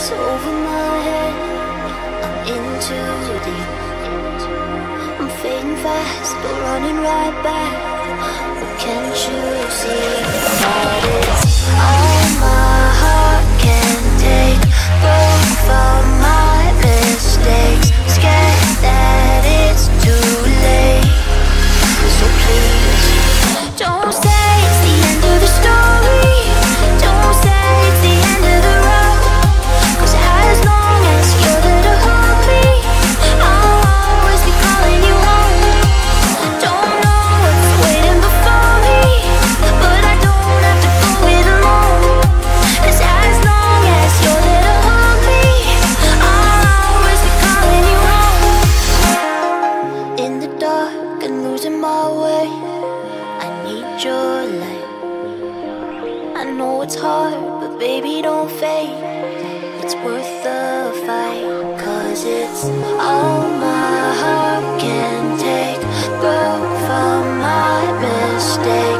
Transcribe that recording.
clouds over my head. I'm in too deep. I'm fading fast, but running right back. But can't you see that it's all my heart can take? Both of my mistakes, scared that it's too late. So please, don't say it's the end of the story. Don't say it's the end of the road. 'Cause as long as you're there to hold me, I'll always be calling you home. Don't know what's waiting before me, but I don't have to go it alone. 'Cause as long as you're there to hold me, I'll always be calling you home. In the dark and losing my way, I need your light. I know it's hard, but baby, don't fade. It's worth the fight. 'Cause it's all my heart can take. Both of my mistakes,